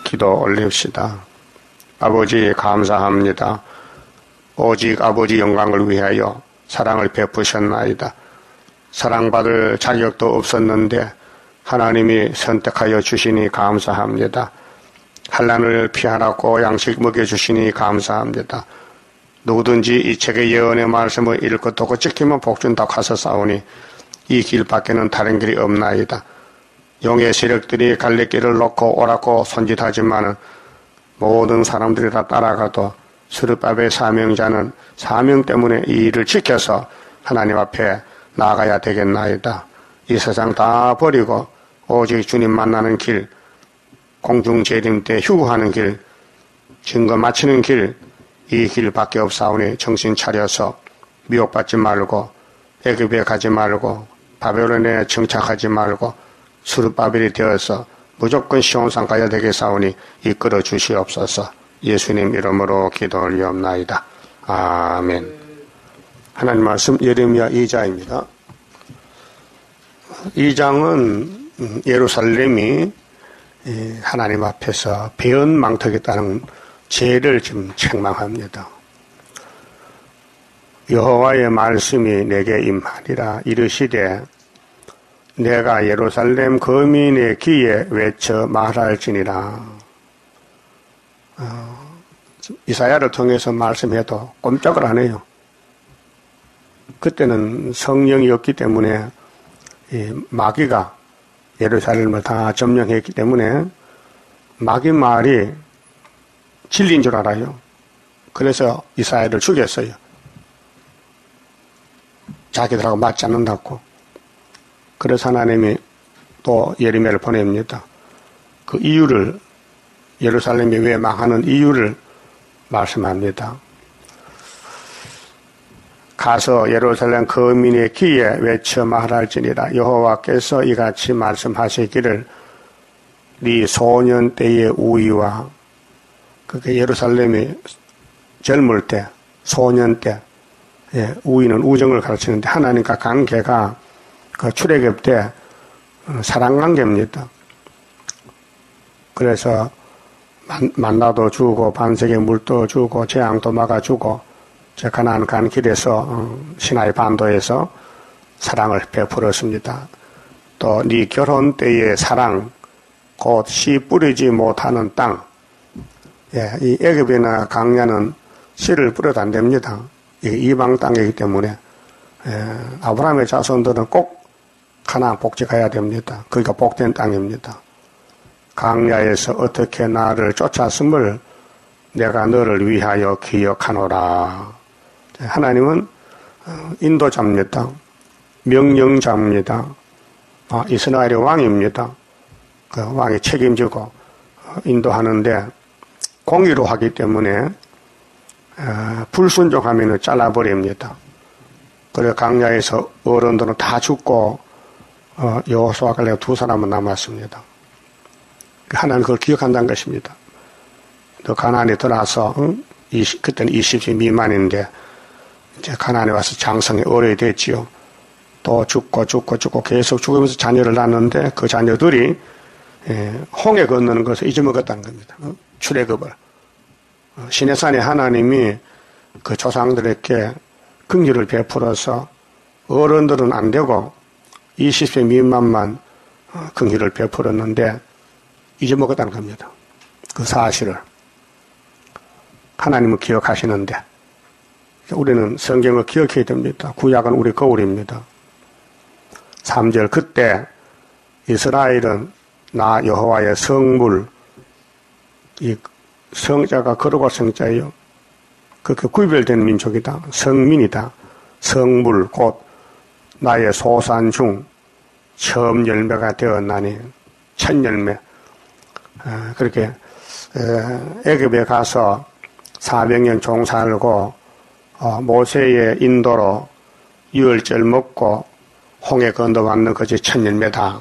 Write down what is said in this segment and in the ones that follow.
기도 올립시다. 아버지 감사합니다. 오직 아버지 영광을 위하여 사랑을 베푸셨나이다. 사랑받을 자격도 없었는데 하나님이 선택하여 주시니 감사합니다. 환난을 피하라고 양식 먹여주시니 감사합니다. 누구든지 이 책의 예언의 말씀을 읽고 듣고 지키면 복준다고 하셨사오니 이 길밖에는 다른 길이 없나이다. 용의 세력들이 갈래길을 놓고 오라고 손짓하지만 모든 사람들이 다 따라가도 스룹밥의 사명자는 사명 때문에 이 일을 지켜서 하나님 앞에 나아가야 되겠나이다. 이 세상 다 버리고 오직 주님 만나는 길, 공중재림 때 휴거하는 길, 증거 마치는 길, 이 길밖에 없사오니 정신 차려서 미혹받지 말고 애굽에 가지 말고 바벨론에 정착하지 말고 스룹바벨이 되어서 무조건 시온산 가야 되겠사오니 이끌어 주시옵소서. 예수님 이름으로 기도 올리옵나이다. 아멘. 하나님 말씀 예레미야 2장입니다. 2장은 예루살렘이 하나님 앞에서 배은망덕했다는 죄를 지금 책망합니다. 여호와의 말씀이 내게 임하리라. 이르시되 내가 예루살렘 거민의 귀에 외쳐 말할지니라. 이사야를 통해서 말씀해도 꼼짝을 안 해요. 그때는 성령이 없기 때문에 마귀가 예루살렘을 다 점령했기 때문에 마귀 말이 진리인 줄 알아요. 그래서 이사야를 죽였어요. 자기들하고 맞지 않는다고. 그래서 하나님이 또 예레미야를 보냅니다. 그 이유를, 예루살렘이 왜 망하는 이유를 말씀합니다. 가서 예루살렘 거민의 귀에 외쳐 말할지니라. 여호와께서 이같이 말씀하시기를 네 소년 때의 우위와 그게 예루살렘이 젊을 때, 소년 때, 우위는 우정을 가르치는데 하나님과 관계가 그 출애굽 때 사랑 관계입니다. 그래서 만나도 주고 반석에 물도 주고 재앙도 막아주고 가나안 간 길에서 시나이 반도에서 사랑을 베풀었습니다. 또 네 결혼 때의 사랑, 곧 씨 뿌리지 못하는 땅. 이 애굽이나 강야는 씨를 뿌려도 안 됩니다. 이게 이방 땅이기 때문에 아브라함의 자손들은 꼭 가나안 복지 가야 됩니다. 그러니까 복된 땅입니다. 강야에서 어떻게 나를 쫓았음을 내가 너를 위하여 기억하노라. 하나님은 인도자입니다. 명령자입니다. 이스라엘의 왕입니다. 그 왕이 책임지고 인도하는데 공의로 하기 때문에 불순종하면 잘라버립니다. 그래 강야에서 어른들은 다 죽고 여호수아 갈렙 두 사람은 남았습니다. 하나님 그걸 기억한다는 것입니다. 너 가나안에 들어와서 그때는 20세 미만인데 이제 가나안에 와서 장성에 어려야 됐지요. 또 죽고 계속 죽으면서 자녀를 낳았는데 그 자녀들이 홍해 건너는 것을 잊어먹었다는 겁니다. 출애굽을. 시내산에 하나님이 그 조상들에게 긍휼을 베풀어서 어른들은 안 되고 20세 미만만 긍휼을 베풀었는데 잊어먹었다는 겁니다. 그 사실을. 하나님은 기억하시는데 우리는 성경을 기억해야 됩니다. 구약은 우리 거울입니다. 3절 그때 이스라엘은 나 여호와의 성물, 이 성자가 거룩한 성자예요. 그렇게 구별된 민족이다. 성민이다. 성물 곧 나의 소산 중 처음 열매가 되었나니 첫 열매. 그렇게 애굽에 가서 400년 종살고 모세의 인도로 유월절 먹고 홍해 건너왔는 것이 첫 열매다.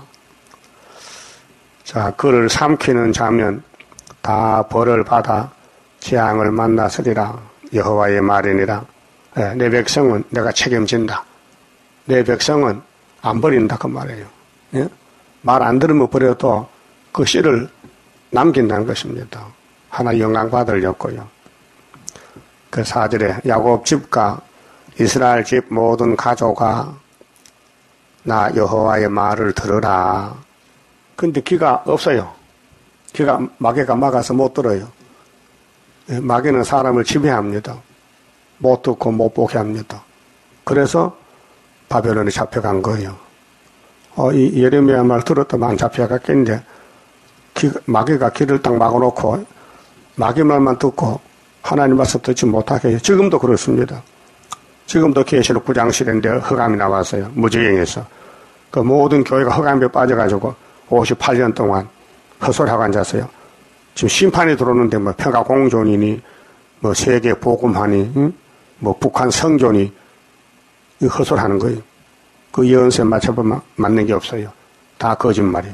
자, 그를 삼키는 자면 다 벌을 받아 재앙을 만났으리라. 여호와의 말이니라. 내 백성은 내가 책임진다. 내 백성은 안 버린다 그 말이에요. 말 안 들으면 버려도 그 씨를 남긴다는 것입니다. 하나 영광받으려고요. 그 4절에 야곱 집과 이스라엘 집 모든 가족아 나 여호와의 말을 들으라. 근데 귀가 없어요. 마귀가 막아서 못 들어요. 마귀는 사람을 지배합니다. 못 듣고 못 보게 합니다. 그래서 바벨론에 잡혀간 거예요. 이 예레미야 말 들었다면 안 잡혀갔겠는데 마귀가 귀를 딱 막아놓고 마귀 말만 듣고 하나님 말씀 듣지 못하게 해요. 지금도 그렇습니다. 지금도 계시록 9장실인데 흑암이 나왔어요. 무지경에서. 그 모든 교회가 흑암에 빠져가지고 58년 동안 헛소리하고 앉았어요. 지금 심판이 들어오는데 뭐 평화공존이니 뭐 세계 복음하니 뭐 북한 성존이 헛소리하는 거예요. 그 예언서에 맞춰보면 맞는 게 없어요. 다 거짓말이에요.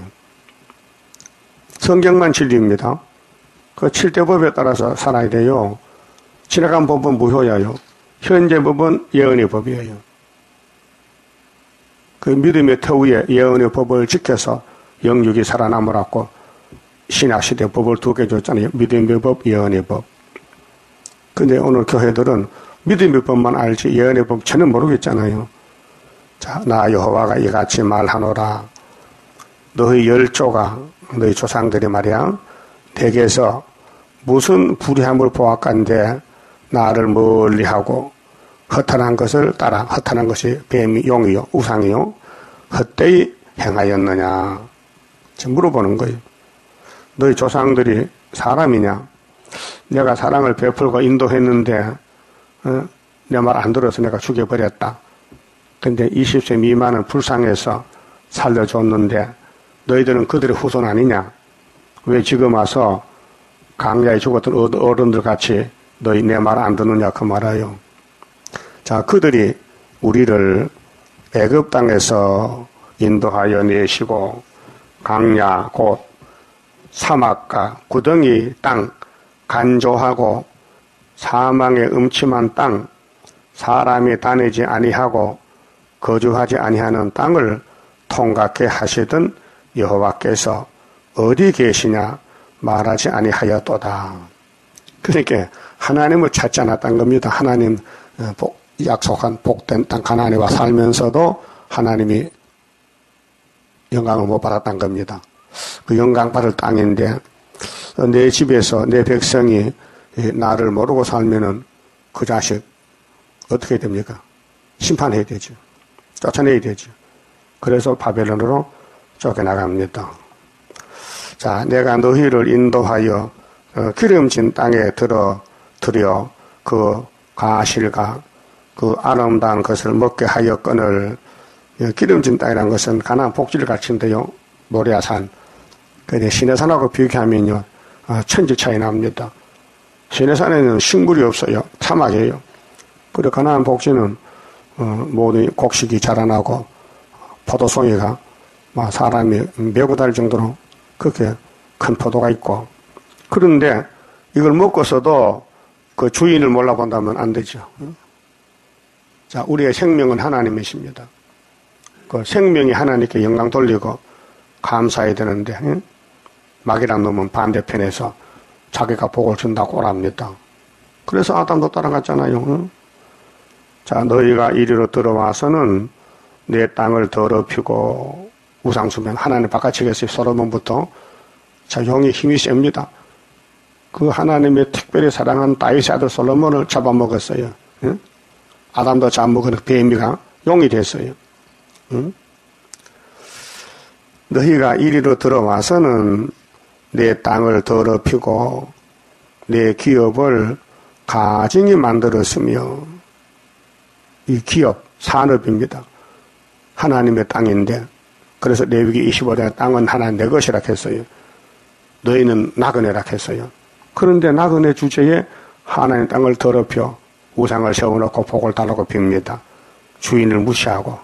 성경만 진리입니다. 그 7대 법에 따라서 살아야 돼요. 지나간 법은 무효야요. 현재 법은 예언의 법이에요. 그 믿음의 터 위에 예언의 법을 지켜서 영육이 살아남으라고 신약시대 법을 2개 줬잖아요. 믿음의 법, 예언의 법. 근데 오늘 교회들은 믿음의 법만 알지 예언의 법 전혀 모르겠잖아요. 자, 나 여호와가 이같이 말하노라. 너희 열조가 너희 조상들이 말이야 댁에서 무슨 불의함을 보았건데 나를 멀리하고 허탄한 것을 따라 허탄한 것이 뱀이 용이요 우상이요 헛되이 행하였느냐 지금 물어보는 거예요. 너희 조상들이 사람이냐? 내가 사랑을 베풀고 인도했는데 내 말 안 들어서 내가 죽여버렸다. 근데 20세 미만은 불쌍해서 살려줬는데 너희들은 그들의 후손 아니냐? 왜 지금 와서 강야에 죽었던 어른들 같이 너희 내 말 안 듣느냐 그 말아요. 자, 그들이 우리를 애굽 땅에서 인도하여 내시고 강야 곧 사막과 구덩이 땅 간조하고 사망의 음침한 땅 사람이 다니지 아니하고 거주하지 아니하는 땅을 통각해 하시던 여호와께서 어디 계시냐 말하지 아니하였도다. 그러니까 하나님을 찾지 않았던 겁니다. 하나님 약속한 복된 땅 가나안에 살면서도 하나님이 영광을 못 받았던 겁니다. 그 영광 받을 땅인데 내 집에서 내 백성이 나를 모르고 살면은 그 자식 어떻게 됩니까? 심판해야 되죠. 쫓아내야 되죠. 그래서 바벨론으로 쫓겨나갑니다. 자, 내가 너희를 인도하여 기름진 땅에 들여 그 가실과 그 아름다운 것을 먹게 하였거늘. 기름진 땅이라는 것은 가나안 복지를 가르친데요. 모리아산. 근데 시내산하고 비교하면요, 천지 차이 납니다. 시내산에는 식물이 없어요. 사막이에요. 그리고 가나안 복지는 모든 곡식이 자라나고 포도송이가 사람이 메고 다닐 정도로 그렇게 큰 포도가 있고. 그런데 이걸 먹고서도 그 주인을 몰라본다면 안 되죠. 자, 우리의 생명은 하나님이십니다. 그 생명이 하나님께 영광 돌리고 감사해야 되는데 마귀란 놈은 반대편에서 자기가 복을 준다고 오랍니다. 그래서 아담도 따라갔잖아요. 자, 너희가 이리로 들어와서는 내 땅을 더럽히고 우상숭배 하나님 바깥쪽에서 솔로몬부터 자, 용이 힘이 셉니다. 그 하나님의 특별히 사랑한 다윗의 아들 솔로몬을 잡아먹었어요. 아담도 잡아먹은 뱀이가 용이 됐어요. 너희가 이리로 들어와서는 내 땅을 더럽히고 내 기업을 가증히 만들었으며 이 기업, 산업입니다. 하나님의 땅인데 그래서 레위기 25장 땅은 하나님 내 것이라 했어요. 너희는 나그네라 했어요. 그런데 나그네 주제에 하나님 땅을 더럽혀 우상을 세워놓고 복을 달라고 빕니다. 주인을 무시하고.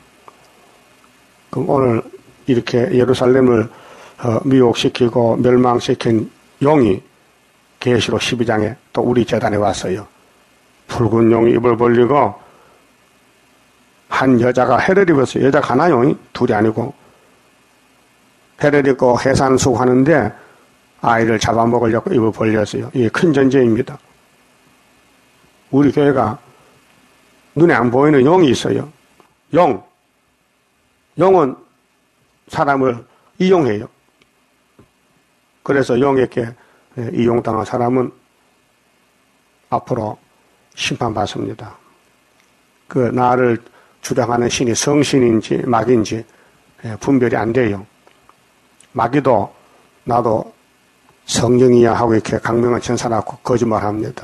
그럼 오늘 이렇게 예루살렘을 미혹시키고 멸망시킨 용이 계시록 12장에 또 우리 재단에 왔어요. 붉은 용이 입을 벌리고 한 여자가 해를 입었어요. 여자가 하나요? 둘이 아니고. 해를 입고 해산수하는데 아이를 잡아먹으려고 입을 벌렸어요. 이게 큰 전쟁입니다. 우리 교회가 눈에 안 보이는 영이 있어요. 영은 사람을 이용해요. 그래서 영에게 이용당한 사람은 앞으로 심판받습니다. 그 나를 주장하는 신이 성신인지 마귀인지 분별이 안 돼요. 마귀도 나도 성령이야 하고 이렇게 강명한 천사라고 거짓말합니다.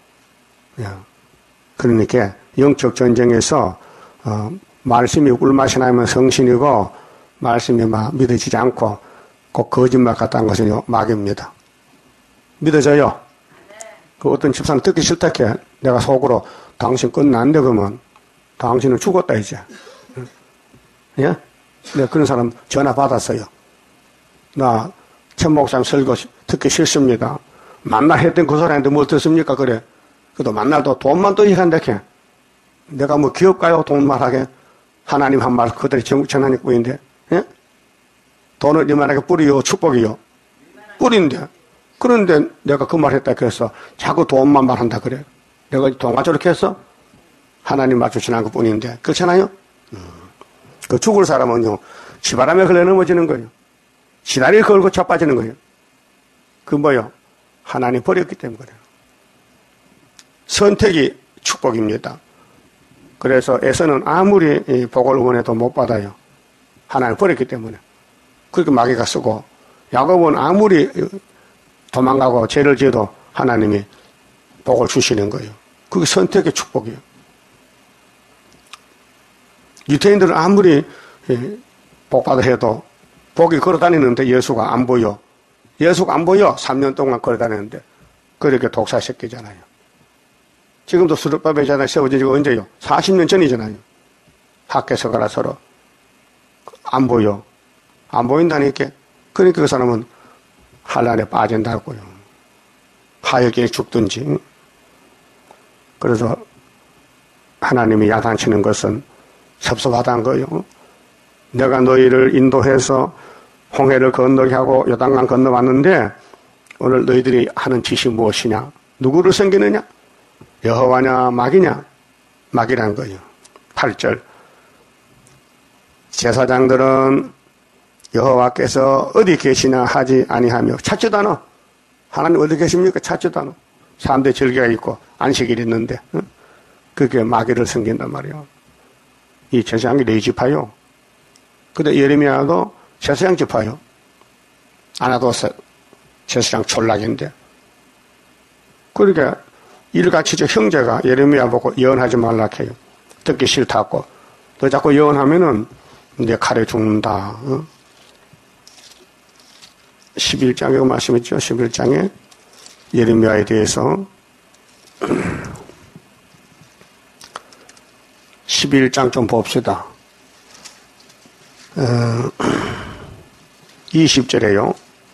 그러니까 영적 전쟁에서 말씀이 꿀맛이 나면 성신이고 말씀이 막 믿어지지 않고 꼭 거짓말 같다는 것은 마귀입니다. 믿어져요? 그 어떤 집사는 듣기 싫다 해. 내가 속으로 당신 끝났는데 그러면 당신은 죽었다 이제. 예? 내가 그런 사람 전화 받았어요. 나 천 목사님 설교 듣기 싫습니다. 만날 했던 그 사람한테 뭘 듣습니까? 그래. 그래도 만날도 돈만 또 일한다 해. 내가 뭐 기업가요? 돈 말하게. 하나님 한 말 그들이 전하는 뿌인데. 예? 돈을 이만하게 뿌리요 축복이요. 뿌린데. 그런데 내가 그 말 했다 그래서 자꾸 돈만 말한다 그래. 내가 돈가 저렇게 했어? 하나님 맞추시는 것 뿐인데. 그렇잖아요? 그 죽을 사람은요, 시바람에 걸려 넘어지는 거예요. 시다리를 걸고 자빠지는 거예요. 그 뭐요? 하나님 버렸기 때문에 그래요. 선택이 축복입니다. 그래서 에서는 아무리 복을 원해도 못 받아요. 하나님 버렸기 때문에. 그렇게 마귀가 쓰고, 야곱은 아무리 도망가고 죄를 지어도 하나님이 복을 주시는 거예요. 그게 선택의 축복이에요. 유태인들은 아무리 복받아 해도 복이 걸어다니는데 예수가 안 보여. 예수가 안 보여. 3년 동안 걸어다니는데 그렇게 독사시키잖아요. 지금도 수르바벨잖아요. 세워진 지가 언제요? 40년 전이잖아요. 학교에서 가라 서로. 안 보여. 안 보인다니까. 그러니까 그 사람은 환란에 빠진다고요. 하역에 죽든지. 그래서 하나님이 야단치는 것은 섭섭하다는 거예요. 내가 너희를 인도해서 홍해를 건너게 하고 요단강 건너왔는데 오늘 너희들이 하는 짓이 무엇이냐? 누구를 섬기느냐? 여호와냐 마귀냐? 마귀라는 거예요. 8절 제사장들은 여호와께서 어디 계시나 하지 아니하며 찾지도 않아. 하나님 어디 계십니까? 찾지도 않아. 3대 절기가 있고 안식일이 있는데 그게 마귀를 섬긴단 말이에요. 이 제사장이 레위지파요. 근데 예레미야도 제사장 지파요. 아나도스 제사장 촌락인데. 그러니까 일같이 저 형제가 예레미야 보고 예언하지 말라 해요. 듣기 싫다고. 너 자꾸 예언하면은 내 칼에 죽는다. 11장에 말씀했죠. 11장에 예레미야에 대해서 11장 좀 봅시다. 20절에요.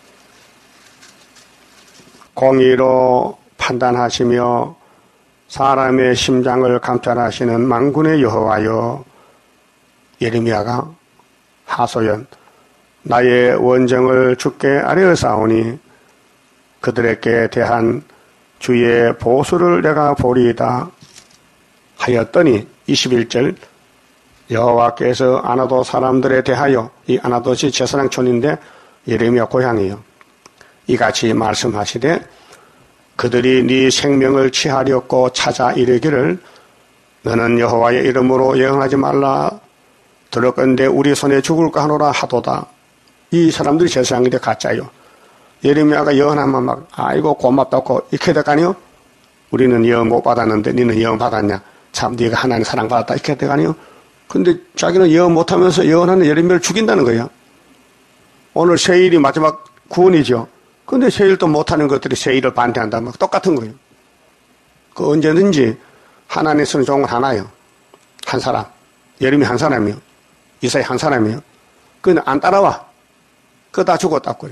공의로 판단하시며 사람의 심장을 감찰하시는 만군의 여호와여. 예레미야가 하소연 나의 원정을 주께 아뢰었사오니 그들에게 대한 주의 보수를 내가 보리이다 하였더니 21절 여호와께서 아나도 사람들에 대하여 이 아나도시 제사장촌인데 예레미야 고향이에요. 이같이 말씀하시되 그들이 네 생명을 취하려고 찾아 이르기를 너는 여호와의 이름으로 예언하지 말라 들었건대 우리 손에 죽을까 하노라 하도다. 이 사람들이 제사장인데 가짜요. 예레미야가 예언하면 막 아이고 고맙다고 이렇게 될까니요? 우리는 예언 못 받았는데 너는 예언 받았냐? 참 네가 하나님 사랑받았다 이렇게 될까니요? 근데 자기는 예언 못하면서 예언하는 예레미야를 죽인다는 거예요. 오늘 세일이 마지막 구원이죠. 근데 세일도 못하는 것들이 세일을 반대한다면 똑같은 거예요. 그 언제든지 하나님 쓰는 종은 하나예요. 한 사람. 예레미야 한 사람이요. 이사야 한 사람이요. 그는 안 따라와. 그거 다 죽었다고요.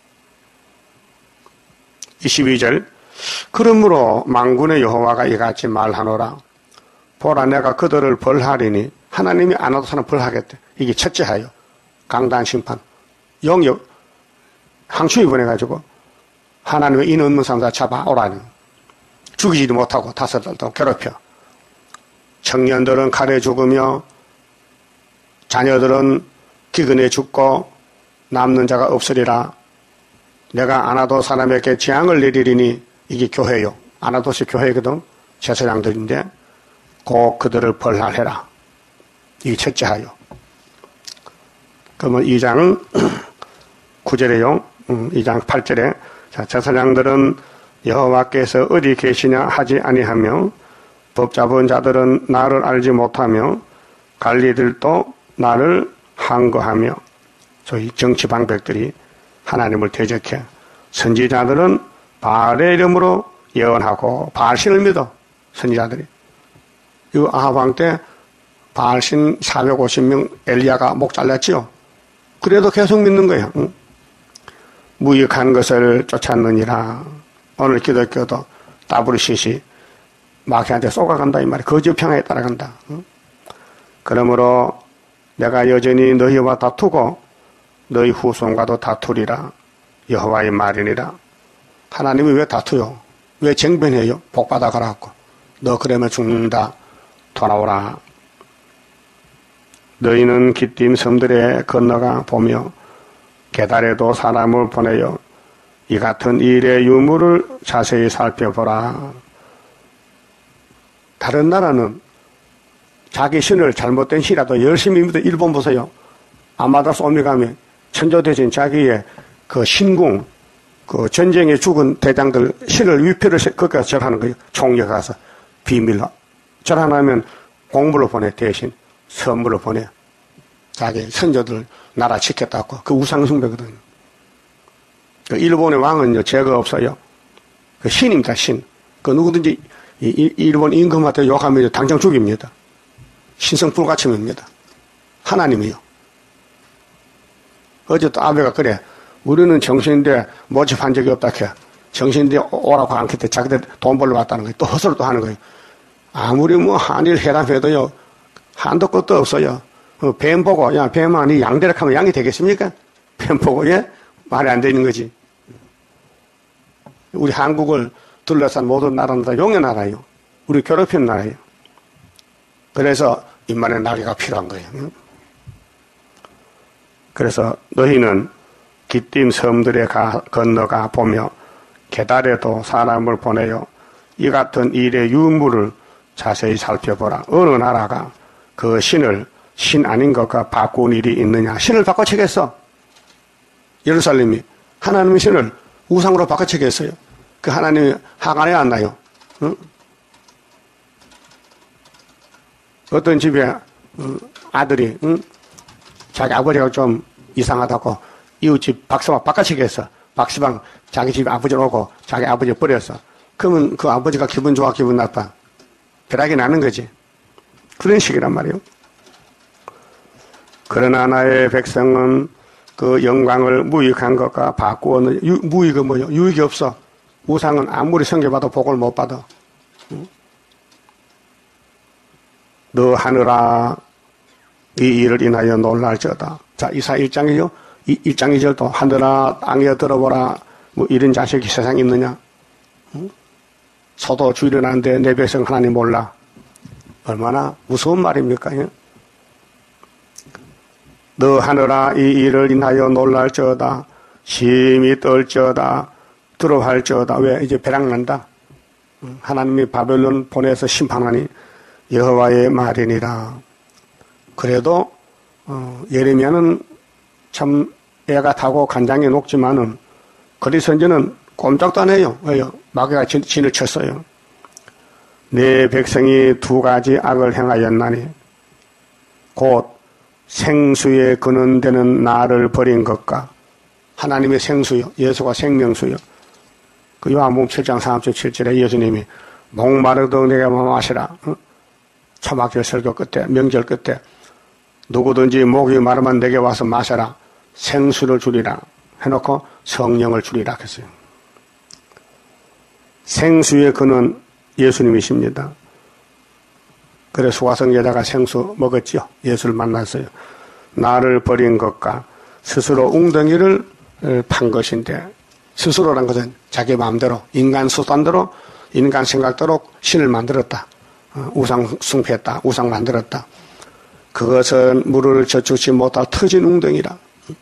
22절 그러므로 만군의 여호와가 이같이 말하노라. 보라 내가 그들을 벌하리니 하나님이 안 와도 사람 벌하겠대. 이게 첫째 하여 강단 심판. 영역 항추위 보내가지고 하나님의 인 없는 사람 다 잡아오라니. 죽이지도 못하고 다섯들도 괴롭혀. 청년들은 칼에 죽으며 자녀들은 기근에 죽고 남는 자가 없으리라. 내가 아나도 사람에게 재앙을 내리리니 이게 교회요. 아나도시 교회거든. 제사장들인데 곧 그들을 벌하해라. 이게 첫째 하요. 그러면 2장 9절에요. 2장 8절에 자, 제사장들은 여호와께서 어디 계시냐 하지 아니하며 법 잡은 자들은 나를 알지 못하며 관리들도 나를 항거하며 소위 정치 방백들이 하나님을 대적해. 선지자들은 바알의 이름으로 예언하고 바알신을 믿어. 선지자들이. 이 아합 왕 때 바알신 450명 엘리야가 목 잘랐지요. 그래도 계속 믿는 거예요. 응? 무익한 것을 쫓았느니라. 오늘 기독교도 따브르시시 마귀한테 쏘아간다 이 말이야. 거짓 평화에 따라간다. 응? 그러므로 내가 여전히 너희와 다투고 너희 후손과도 다투리라. 여호와의 말이니라. 하나님이 왜 다투요? 왜 쟁변해요? 복받아 가라고. 너 그러면 죽는다. 돌아오라. 너희는 기띔 섬들에 건너가 보며 게달에도 사람을 보내요. 이 같은 일의 유무를 자세히 살펴보라. 다른 나라는 자기 신을 잘못된 신이라도 열심히 믿어. 일본 보세요. 아마다스 오미가미 천조대신 자기의 그 신궁, 그 전쟁에 죽은 대장들 신을 위패를 거기서 절하는 거예요. 총리가 가서 비밀로 절하면 공물로 보내. 대신 선물로 보내. 자기 선조들 나라 지켰다고. 그 우상숭배거든요. 그 일본의 왕은요 죄가 없어요. 그 신입니다. 신. 그 누구든지 일본 임금한테 욕하면 당장 죽입니다. 신성 불가침입니다. 하나님이요. 어제 또 아베가 그래. 우리는 정신인데 모집한 적이 없다 해. 정신인데 오라고 안 했대. 자기들 돈 벌러 왔다는 거예요. 또 헛소리 또 하는 거예요. 아무리 뭐 한일 회담해도요. 한도 끝도 없어요. 뱀 보고 야 뱀아 니 양대로 하면 양이 되겠습니까? 뱀 보고 예? 말이 안 되는 거지. 우리 한국을 둘러싼 모든 나라는 다 용의 나라예요. 우리 괴롭히는 나라예요. 그래서 인만의 나귀가 필요한 거예요. 그래서 너희는 기띔 섬들에 건너가 보며 게달에도 사람을 보내요. 이 같은 일의 유무를 자세히 살펴보라. 어느 나라가 그 신을 신 아닌 것과 바꾼 일이 있느냐. 신을 바꿔치겠어. 예루살렘이 하나님의 신을 우상으로 바꿔치겠어요. 그 하나님이 하관에 안 나요. 응? 어떤 집에 아들이 응? 자기 아버지가 좀 이상하다고 이웃집 박서방 바꿔치겠어. 박서방 자기 집 아버지를 오고 자기 아버지 버렸어. 그러면 그 아버지가 기분 좋아 기분 나빠. 벼락이 나는 거지. 그런 식이란 말이에요. 그러나 나의 백성은 그 영광을 무익한 것과 바꾸어. 무익은 뭐요? 유익이 없어. 우상은 아무리 섬겨봐도 복을 못 받아. 너 하늘아 이 일을 인하여 놀랄지어다. 자, 이사 1장이요. 1장 2절도 하늘아 땅에 들어보라. 뭐 이런 자식이 세상에 있느냐. 소도 주의를 하는데 내 백성 하나님 몰라. 얼마나 무서운 말입니까? 너 하늘아 이 일을 인하여 놀랄지어다. 심히 떨지어다. 두려워할지어다. 왜? 이제 배락난다. 하나님이 바벨론 보내서 심판하니 여호와의 말이니라. 그래도 예레미야는 참 애가 타고 간장에 녹지만은 거리 선지는 꼼짝도 안 해요. 왜요? 마귀가 진을 쳤어요. 내 백성이 두 가지 악을 행하였나니 곧 생수에 근원되는 나를 버린 것과 하나님의 생수요. 예수가 생명수요. 그 요한복음 7장 3절 7절에 예수님이 목마르도 내게 마시라. 초막절 설교 끝에 명절 끝에 누구든지 목이 마르면 내게 와서 마셔라. 생수를 주리라 해놓고 성령을 주리라 했어요. 생수의 근원 예수님이십니다. 그래서 수가성 여자가 생수 먹었죠. 예수를 만났어요. 나를 버린 것과 스스로 웅덩이를 판 것인데 스스로란 것은 자기 마음대로 인간 수단대로 인간 생각대로 신을 만들었다. 우상 숭배했다. 우상 만들었다. 그것은 물을 저축지 못할 터진 웅덩이라.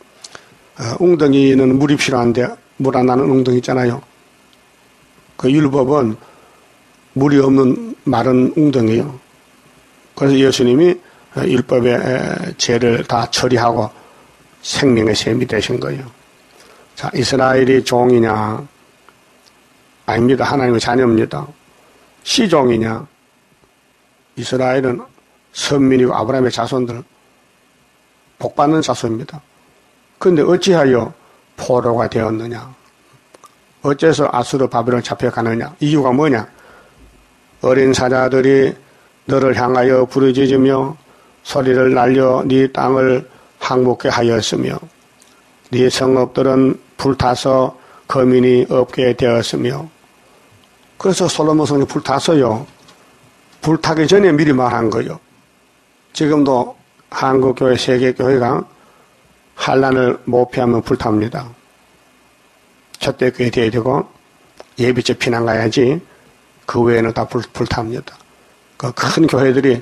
웅덩이는 물이 필요한데 물 안 나는 웅덩이 있잖아요. 그 율법은 물이 없는 마른 웅덩이요. 그래서 예수님이 율법의 죄를 다 처리하고 생명의 셈이 되신 거예요. 자, 이스라엘이 종이냐? 아닙니다. 하나님의 자녀입니다. 시종이냐? 이스라엘은 선민이고 아브라함의 자손들, 복받는 자손입니다. 그런데 어찌하여 포로가 되었느냐? 어째서 아수르 바벨론 잡혀가느냐? 이유가 뭐냐? 어린 사자들이 너를 향하여 부르짖으며 소리를 날려 네 땅을 항복케 하였으며 네 성읍들은 불타서 거민이 없게 되었으며. 그래서 솔로몬 성이 불탔어요. 불타기 전에 미리 말한 거예요. 지금도 한국교회, 세계교회가 환란을 못 피하면 불탑니다. 첫대교회 돼야 되고 예비체 피난 가야지 그 외에는 다 불탑니다. 그 큰 교회들이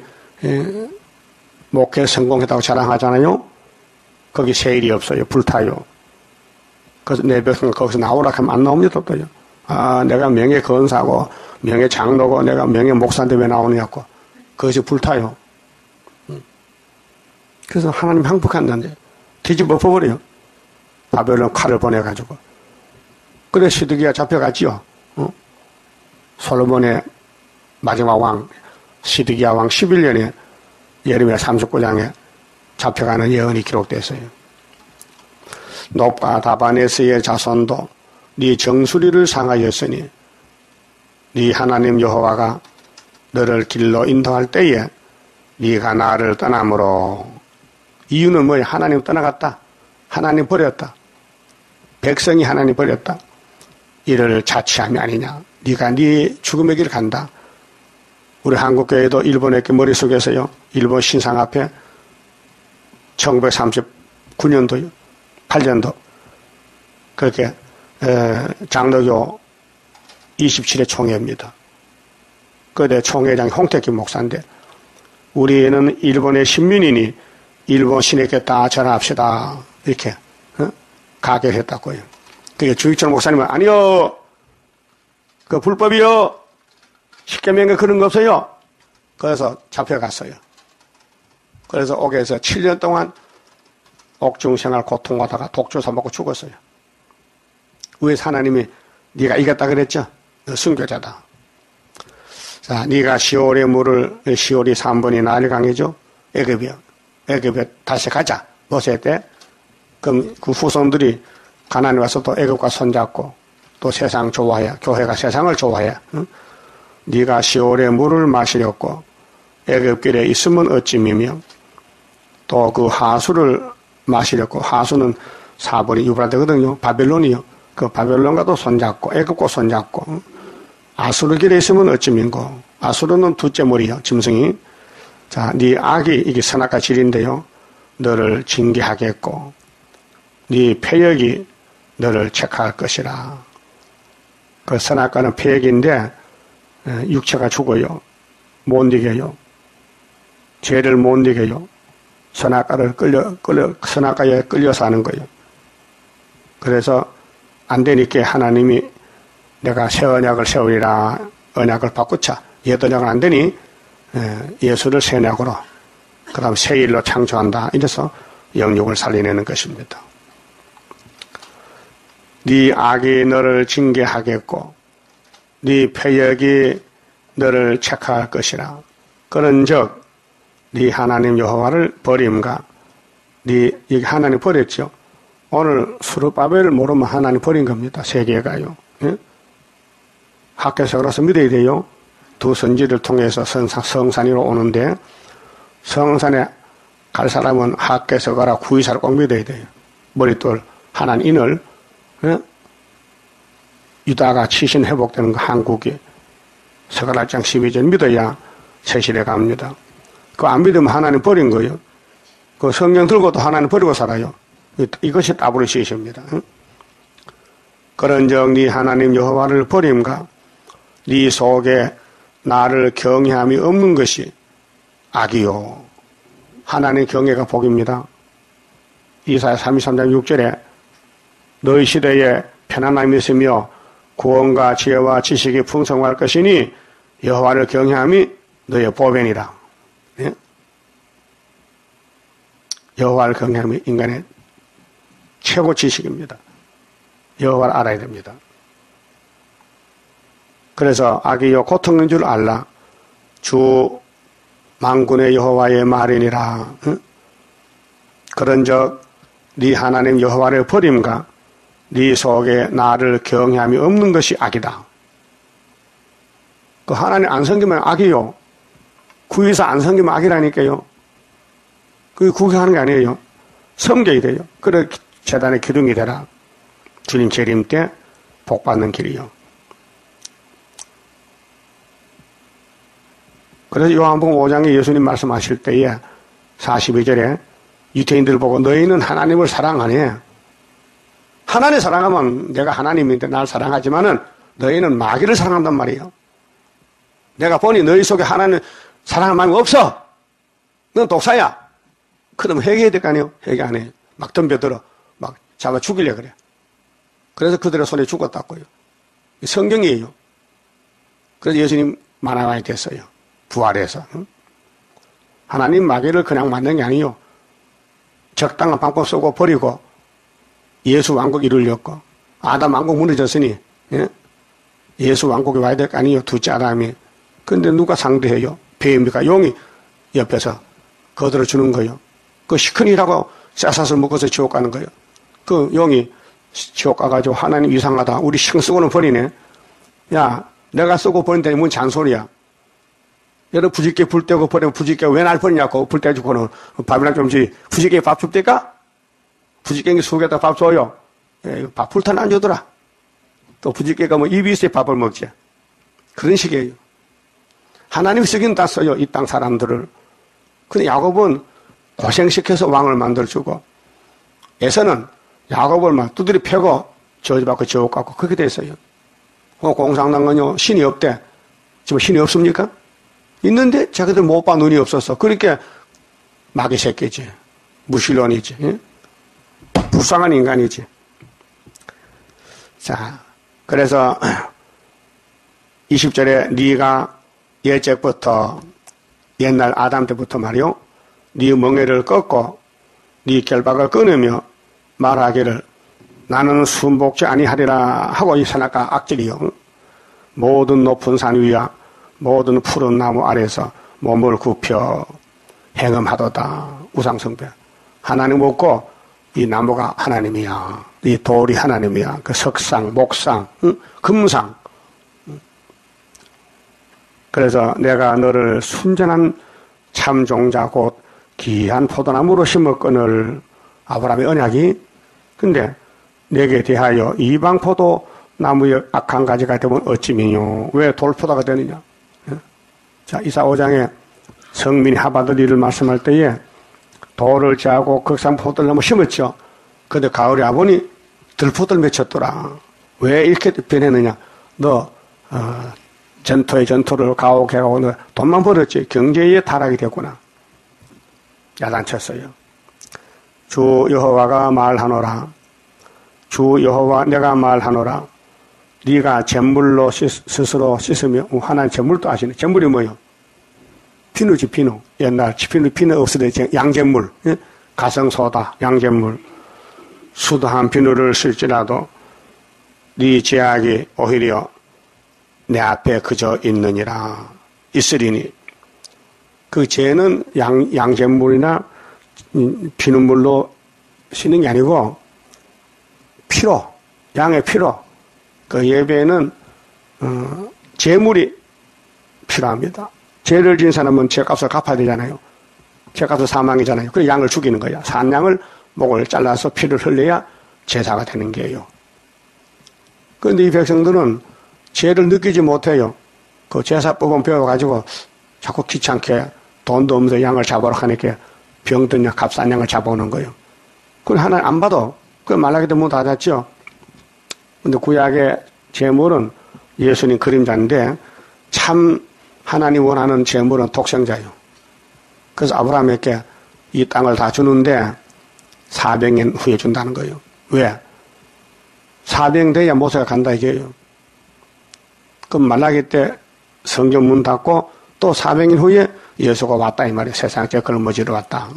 목회 성공했다고 자랑하잖아요. 거기 세일이 없어요. 불타요. 그래서 내 백성 거기서 나오라 하면 안 나옵니다. 또요. 아, 내가 명예 건사고 명예 장로고 내가 명예 목사인데 왜 나오느냐고. 그것이 불타요. 그래서 하나님 항복한다는데 뒤집어 버려요. 바벨론 칼을 보내가지고. 그래 시드기야 잡혀갔지요. 솔로몬의 마지막 왕 시드기야 왕 11년에 예레미야 39장에 잡혀가는 예언이 기록됐어요. 놉과 다바네스의 자손도 네 정수리를 상하였으니 네 하나님 여호와가 너를 길로 인도할 때에 네가 나를 떠남으로. 이유는 뭐야? 하나님 떠나갔다. 하나님 버렸다. 백성이 하나님 버렸다. 이를 자취함이 아니냐. 네가 네 죽음의 길 간다. 우리 한국교회도 일본에게 머릿속에서요. 일본 신상 앞에 1939년도요. 8년도 그렇게 장로교 27회 총회입니다. 그때 총회장 홍택기 목사인데 우리는 일본의 신민이니 일본 신에게 다 전합시다. 이렇게 가결했다고요. 그게 주익철 목사님은 아니요. 그 불법이요. 십계명에 그런 거 없어요. 그래서 잡혀갔어요. 그래서 옥에서 7년 동안 옥중생활 고통하다가 독주사 먹고 죽었어요. 왜 하나님이 네가 이겼다 그랬죠? 너 순교자다. 자, 네가 시올의 물을 시올이 3번이 나일 강이죠. 애굽이요. 애굽에 다시 가자. 노세 때. 그럼 그 후손들이 가나안에 와서 또 애굽과 손잡고 또 세상 좋아해. 교회가 세상을 좋아해. 응? 네가 시올의 물을 마시렸고 애굽길에 있으면 어찌미며 또 그 하수를 마시렸고 하수는 4번이 유브라데거든요. 바벨론이요. 그 바벨론과도 손잡고 애굽과 손잡고 아수르 길에 있으면 어찌민고. 아수르는 둘째 머리요. 짐승이. 자, 네 악이 이게 선악과 질인데요. 너를 징계하겠고 네 패역이 너를 책할 것이라. 그 선악과는 패역인데 육체가 죽어요. 못 이겨요. 죄를 못 이겨요. 선악과에 끌려서 하는 거예요. 그래서 안 되니까 하나님이 내가 새 언약을 세우리라. 언약을 바꾸자. 옛 언약은 안 되니 예수를 새 언약으로 그 다음 새 일로 창조한다. 이래서 영육을 살려내는 것입니다. 네 악이 너를 징계하겠고 네 패역이 너를 책할 것이라. 그런즉 네 하나님 여호와를 버림과 네 여기 하나님 버렸죠. 오늘 스룹바벨을 모르면 하나님 버린 겁니다. 세계가요. 예? 학교석으로서 믿어야 돼요. 두 선지를 통해서 성산 위로 오는데 성산에 갈 사람은 학교석가라 구의사를 꼭 믿어야 돼요. 머릿돌 하나님 인을 예? 유다가 치신 회복되는 거 한국이 서가라장 12절 믿어야 세실에 갑니다. 그거 안 믿으면 하나님 버린 거예요. 그 성경 들고도 하나님 버리고 살아요. 이것이 따블로시입니다. 그런즉 네 하나님 여호와를 버림과 네 속에 나를 경외함이 없는 것이 악이요. 하나님의 경외가 복입니다. 이사야 33장 6절에 너희 시대에 편안함이 있으며 구원과 지혜와 지식이 풍성할 것이니 여호와를 경외함이 너희의 보배니라. 예? 여호와를 경외함이 인간의 최고 지식입니다. 여호와를 알아야 됩니다. 그래서 악이요 고통인 줄 알라. 주 만군의 여호와의 말이니라. 응? 그런즉 네 하나님 여호와를 버림과 네 속에 나를 경외함이 없는 것이 악이다. 그 하나님 안 섬기면 악이요. 구에서 안 섬기면 악이라니까요. 그게 구경하는 게 아니에요. 섬겨야 돼요. 그래 제단의 기둥이 되라. 주님 재림 때 복 받는 길이요. 그래서 요한복음 5장에 예수님 말씀하실 때에 42절에 유태인들 보고 너희는 하나님을 사랑하네. 하나님 사랑하면 내가 하나님인데 날 사랑하지만은 너희는 마귀를 사랑한단 말이에요. 내가 보니 너희 속에 하나님 사랑할 마음이 없어. 넌 독사야. 그러면 회개해야 될 거 아니에요. 회개 안 해요. 막 덤벼들어. 막 잡아 죽이려 그래. 그래서 그들의 손에 죽었다고요. 성경이에요. 그래서 예수님 만화가 됐어요. 부활해서. 하나님 마귀를 그냥 만든 게 아니에요. 적당한 방법 쓰고 버리고 예수 왕국 이루려고. 아담 왕국 무너졌으니 예? 예수 왕국이 와야 될 거 아니에요. 둘째 아담이. 근데 누가 상대해요? 뱀이가 용이 옆에서 거들어주는 거예요. 그 시큰이라고 쇠사슬 묶어서 지옥 가는 거예요. 그 용이 지옥 가가지고 하나님 이상하다. 우리 신 쓰고는 버리네. 야, 내가 쓰고 버린다니 뭔 잔소리야. 여러분 부짓게 불 떼고 버리면 부짓게 왜 날 버리냐고. 불 떼주고는 밥이나 좀지. 부짓게 밥 줍니까? 부짓갱이 속에다 밥 줘요. 예, 밥 불탄 안 주더라. 또 부짓개가 뭐 입이 있어야 밥을 먹지. 그런 식이에요. 하나님이 쓰긴 다 써요. 이 땅 사람들을. 근데 야곱은 고생시켜서 왕을 만들어주고 에서는 야곱을 막 두드려 패고 저주받고 지옥 가고 그렇게 됐어요. 공상당은요 신이 없대. 지금 신이 없습니까? 있는데 자기들 못 봐 눈이 없었어. 그러니까 마귀 새끼지. 무신론이지. 예? 불쌍한 인간이지. 자, 그래서 20절에 네가 예적부터 옛날 아담 때부터 말이요. 네 멍에를 꺾고 네 결박을 끊으며 말하기를 나는 순복지 아니하리라 하고 이 선악과 악질이요. 모든 높은 산 위와 모든 푸른 나무 아래서 몸을 굽혀 행음하도다. 우상숭배. 하나님 없고 이 나무가 하나님이야. 이 돌이 하나님이야. 그 석상, 목상, 금상. 그래서 내가 너를 순전한 참종자 곧 귀한 포도나무로 심었거늘. 아브라함의 언약이. 근데 내게 대하여 이방 포도나무의 악한 가지가 되면 어찌미뇨. 왜 돌포도가 되느냐. 자, 이사 5장에 성민이 하바드리를 말씀할 때에 돌을 짜고 극산 포도나무 심었죠. 근데 가을에 와보니 들포들 맺혔더라. 왜 이렇게 변했느냐. 너 전토의 전토를 가오개가고 너 돈만 벌었지 경제에 타락이 됐구나. 야단쳤어요. 주 여호와가 말하노라. 주 여호와 내가 말하노라. 네가 잿물로 스스로 씻으며 하나님 잿물도 아시네. 잿물이 뭐예요? 비누지 비누. 옛날 비누 없을 때 양잿물. 예? 가성소다 양잿물. 수도한 비누를 쓸지라도 네 죄악이 오히려 내 앞에 그저 있느니라. 있으리니 그 죄는 양잿물이나 비눗물로 씻는 게 아니고 피로, 양의 피로. 그 예배에는 제물이 필요합니다. 죄를 지은 사람은 죄값을 갚아야 되잖아요. 죄값은 사망이잖아요. 그래서 양을 죽이는 거야. 산 양을 목을 잘라서 피를 흘려야 제사가 되는 게요. 그런데 이 백성들은 죄를 느끼지 못해요. 그 제사법은 배워가지고 자꾸 귀찮게 돈도 없는데 양을 잡으러 가니까 병든 양, 값싼 양을 잡아오는 거예요. 그걸 하나 안 봐도 그 말라기도 못 알았죠. 근데 구약의 제물은 예수님 그림자인데 참 하나님 원하는 제물은 독생자예요. 그래서 아브라함에게 이 땅을 다 주는데 400년 후에 준다는 거예요. 왜? 400년 돼야 모세가 간다 이게요. 그럼 말라기 때 성경 문 닫고 또 400년 후에 예수가 왔다 이 말이에요. 세상 죄를 머지러 왔다.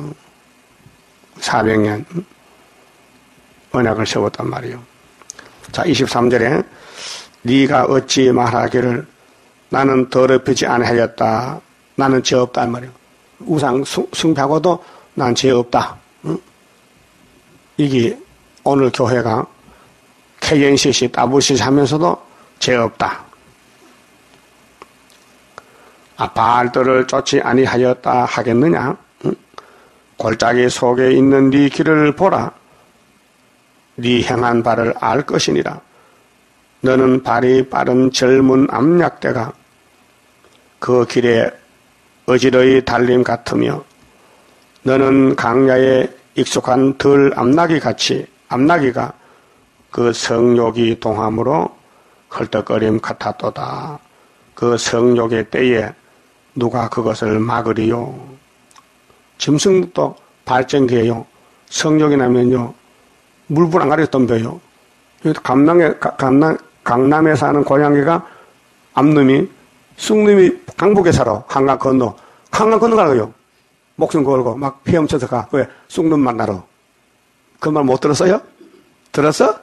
400년 언약을 세웠단 말이에요. 자, 23절에 네가 어찌 말하기를 나는 더럽히지 아니하였다. 나는 죄 없다 이 말이에요. 우상 숭배하고도 난 죄 없다. 이게 오늘 교회가 KNCC, WCC 하면서도 죄 없다. 바알들을 쫓지 아니하였다 하겠느냐? 골짜기 속에 있는 네 길을 보라. 네 행한 바를 알 것이니라. 너는 발이 빠른 젊은 암약대가 그 길에 어지러이 달림 같으며 너는 강야에 익숙한 덜 암나기 같이 암나기가 그 성욕이 동함으로 헐떡거림 같았도다. 그 성욕의 때에 누가 그것을 막으리요. 짐승도 발전기예요. 성욕이 나면요 물불 안 덤벼요. 강남에 사는 고양이가 암놈이 쑥놈이 강북에 살아. 한강 건너. 한강 건너가요. 목숨 걸고 막 헤엄쳐서 가. 왜? 쑥놈 만나러. 그 말 못 들었어요? 들었어?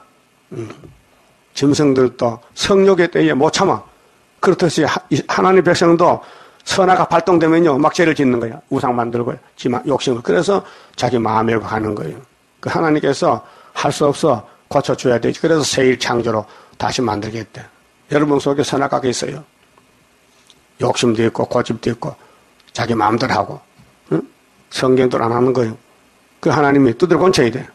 짐승들도 성욕의 때에 못 참아. 그렇듯이 하나님 백성도 선화가 발동되면요 막 죄를 짓는 거야. 우상 만들고 욕심을. 그래서 자기 마음에 가는 거예요. 그 하나님께서 할 수 없어 고쳐줘야 되지. 그래서 새일 창조로 다시 만들겠대. 여러분 속에 선악가 있어요. 욕심도 있고 고집도 있고 자기 마음대로 하고 응? 성경도 안 하는 거예요. 그 하나님이 두드려 건쳐야 돼.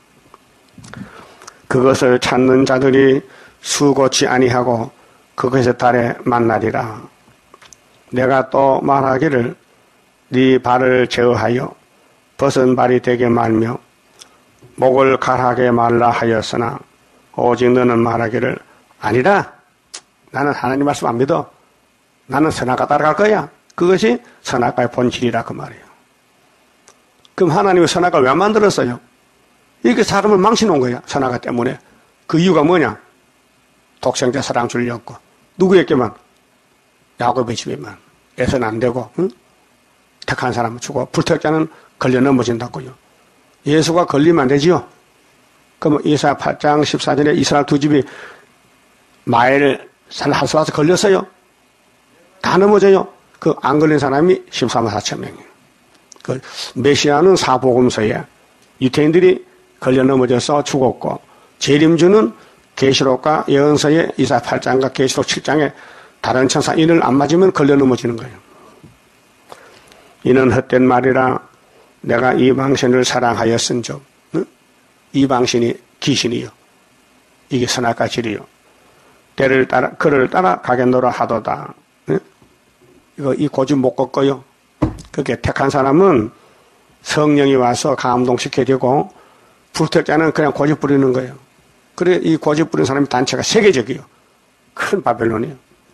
그것을 찾는 자들이 수고치 아니하고 그것의 달에 만나리라. 내가 또 말하기를 네 발을 제어하여 벗은 발이 되게 말며 목을 갈하게 말라 하였으나 오직 너는 말하기를 아니라 나는 하나님 말씀 안 믿어. 나는 선악과 따라갈 거야. 그것이 선악과의 본질이라 그 말이에요. 그럼 하나님이 선악과를 왜 만들었어요? 이렇게 사람을 망치놓은 거야. 선악과 때문에. 그 이유가 뭐냐? 독생자 사랑 주려고. 누구에게만? 야곱의 집에만. 애서는 안 되고 응? 택한 사람은 주고 불택자는 걸려 넘어진다고요. 예수가 걸리면 안 되지요. 그럼 이사야 8장 14절에 이스라엘 두 집이 마엘 살하수 와서 걸렸어요. 다 넘어져요. 그 안 걸린 사람이 14만 4천 명이에요. 그 메시아는 사복음서에 유태인들이 걸려 넘어져서 죽었고 재림주는 계시록과 예언서에 이사야 8장과 계시록 7장에 다른 천사 인을 안 맞으면 걸려 넘어지는 거예요. 이는 헛된 말이라 내가 이방신을 사랑하였은즉 응? 이방신이 귀신이요. 이게 선악과 질이요. 때를 따라 그를 따라 가겠노라 하도다. 응? 이거 이 고집 못 꺾어요. 그게 택한 사람은 성령이 와서 감동시켜야 되고 불택자는 그냥 고집 부리는 거예요. 그래 이 고집 부리는 사람이 단체가 세계적이요. 큰 바벨론이에요.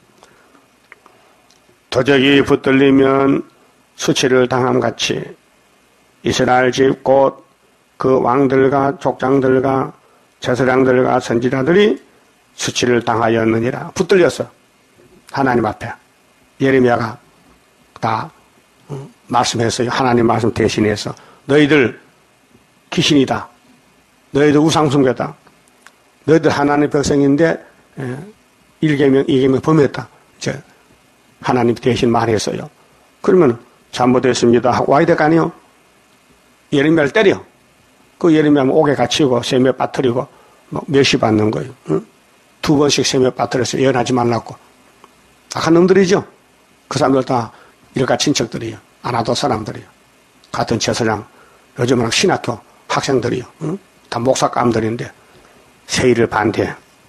도적이 붙들리면 수치를 당함같이 이스라엘 집 곧 그 왕들과 족장들과 제사장들과 선지자들이 수치를 당하였느니라. 붙들렸어. 하나님 앞에. 예레미야가 다 말씀했어요. 하나님 말씀 대신해서. 너희들 귀신이다. 너희들 우상숭배다. 너희들 하나님 백성인데 1계명, 2계명 범했다. 이제 하나님 대신 말했어요. 그러면 잘못했습니다 하고 와야 될 거 아니에요? 예레미야를 때려. 그 예레미야는 옥에 갇히고 세매 빠뜨리고 멸시 받는 거예요. 응? 2번씩 세매 빠뜨려서 예언하지 말라고. 악한 놈들이죠. 그 사람들 다 일가 친척들이에요. 아나도 사람들이에요. 같은 제사장, 요즘은 신학교 학생들이요. 응? 다 목사감들인데 세일을 반대해.